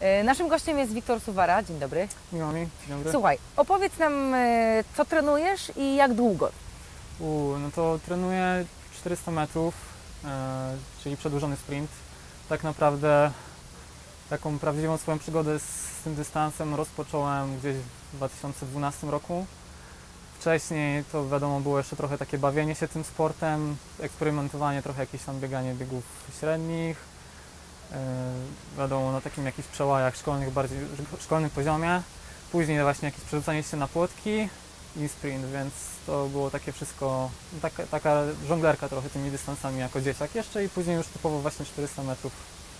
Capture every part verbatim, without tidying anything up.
Naszym gościem jest Wiktor Suwara. Dzień dobry. Miło mi, dzień dobry. Słuchaj, opowiedz nam, co trenujesz i jak długo? U, no to trenuję czterysta metrów, e, czyli przedłużony sprint. Tak naprawdę taką prawdziwą swoją przygodę z, z tym dystansem rozpocząłem gdzieś w dwa tysiące dwunastym roku. Wcześniej to wiadomo było jeszcze trochę takie bawienie się tym sportem, eksperymentowanie, trochę jakieś tam bieganie biegów średnich. Yy, wiadomo, na takim jakichś przełajach szkolnych, bardziej szkolnym poziomie. Później właśnie jakieś przerzucanie się na płotki i sprint, więc to było takie wszystko, taka, taka żonglerka trochę tymi dystansami jako dzieciak jeszcze i później już typowo właśnie czterysta metrów.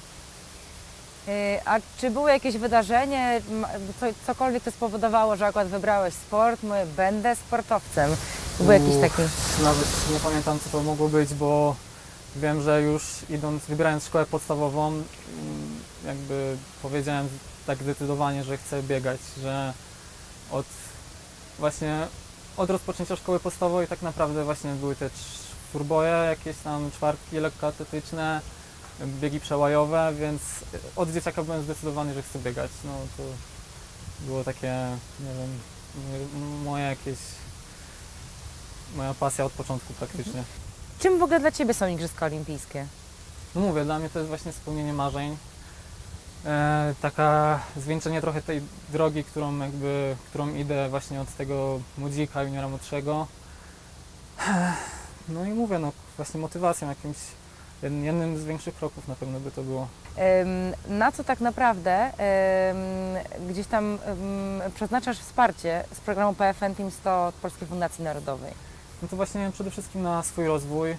A czy było jakieś wydarzenie, co, cokolwiek to spowodowało, że akurat wybrałeś sport, mówię, będę sportowcem? Był jakiś taki... Nawet nie pamiętam, co to mogło być, bo wiem, że już idąc, wybierając szkołę podstawową, jakby powiedziałem tak zdecydowanie, że chcę biegać, że od właśnie od rozpoczęcia szkoły podstawowej tak naprawdę właśnie były te czwórboje, jakieś tam czwartki lekkoatletyczne, biegi przełajowe, więc od dzieciaka byłem zdecydowany, że chcę biegać. No to było takie, nie wiem, moje jakieś, moja pasja od początku praktycznie. Czym w ogóle dla Ciebie są Igrzyska Olimpijskie? No mówię, dla mnie to jest właśnie spełnienie marzeń. E, taka zwieńczenie trochę tej drogi, którą jakby, którą idę właśnie od tego młodzika, juniora młodszego. No i mówię, no właśnie motywacją jakimś, jednym z większych kroków na pewno by to było. Na co tak naprawdę gdzieś tam przeznaczasz wsparcie z programu P F N Team sto od Polskiej Fundacji Narodowej? No to właśnie przede wszystkim na swój rozwój,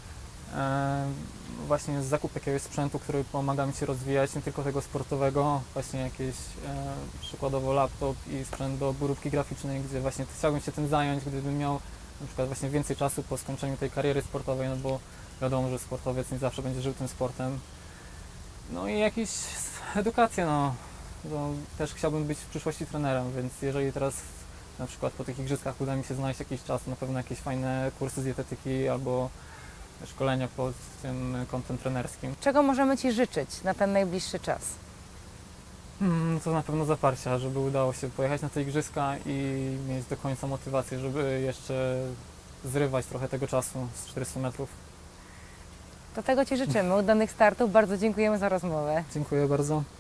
właśnie zakup jakiegoś sprzętu, który pomaga mi się rozwijać, nie tylko tego sportowego, właśnie jakieś przykładowo laptop i sprzęt do obróbki graficznej, gdzie właśnie chciałbym się tym zająć, gdybym miał na przykład właśnie więcej czasu po skończeniu tej kariery sportowej, no bo wiadomo, że sportowiec nie zawsze będzie żył tym sportem. No i jakieś edukację, no, no też chciałbym być w przyszłości trenerem, więc jeżeli teraz na przykład po tych igrzyskach uda mi się znaleźć jakiś czas, na pewno jakieś fajne kursy z dietetyki albo szkolenia pod tym kątem trenerskim. Czego możemy Ci życzyć na ten najbliższy czas? Hmm, to na pewno zaparcia, żeby udało się pojechać na te igrzyska i mieć do końca motywację, żeby jeszcze zrywać trochę tego czasu z czterystu metrów. Do tego Ci życzymy. Udanych startów. Bardzo dziękujemy za rozmowę. Dziękuję bardzo.